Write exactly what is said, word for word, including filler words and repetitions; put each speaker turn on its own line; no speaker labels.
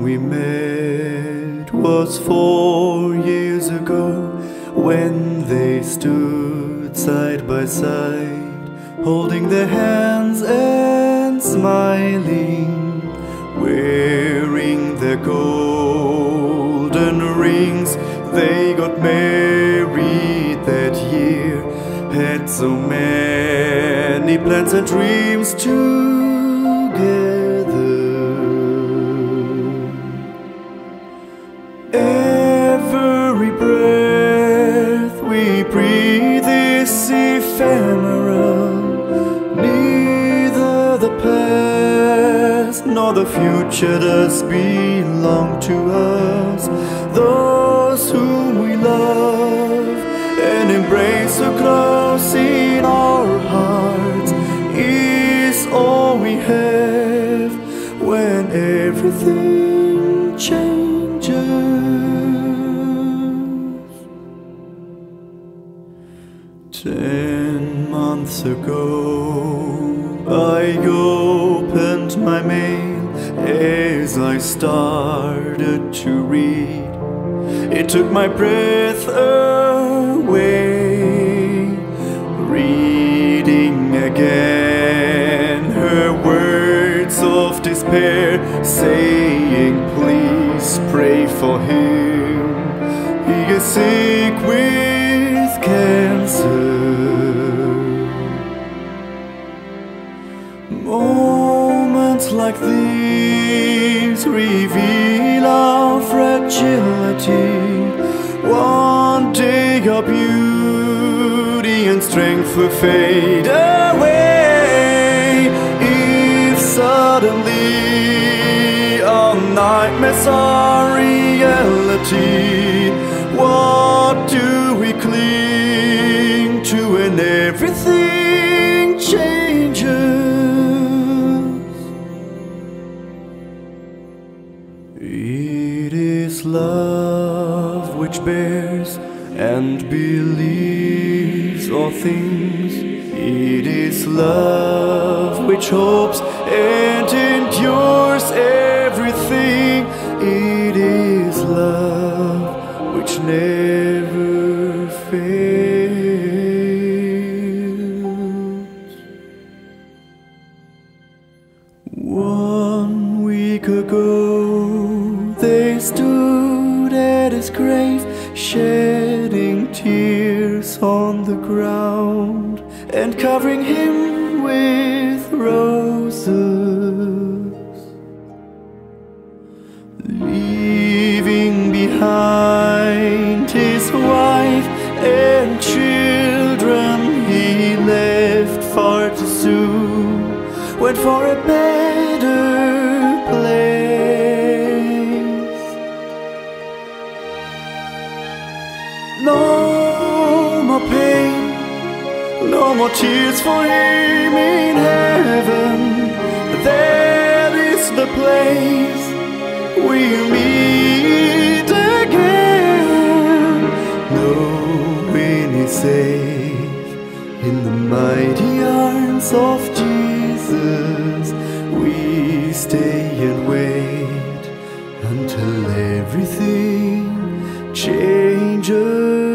we met was four years ago, when they stood side by side, holding their hands and smiling, wearing their golden rings. They got married that year, had so many plans and dreams together. Every breath we breathe is ephemeral. Neither the past nor the future does belong to us. Those whom we love and embrace so close in our hearts is all we have when everything changes. Ten months ago I opened my mail as I started to read. It took my breath away, reading again her words of despair, saying, please pray for him, he is sick with cancer. Moments like these reveal our fragility. One day our beauty and strength will fade away. If suddenly our nightmares are reality, what do we cling to when everything changes? It is love which bears and believes all things. It is love which hopes and endures everything. It is love which never fails. One week ago they stood at his grave, shedding tears on the ground and covering him with roses, leaving behind his wife and children. He left far too soon, went for a better place. No more pain, no more tears for him in heaven. That is the place we'll meet again, knowing he's safe in the mighty arms of Jesus. We stay and wait until everything changes.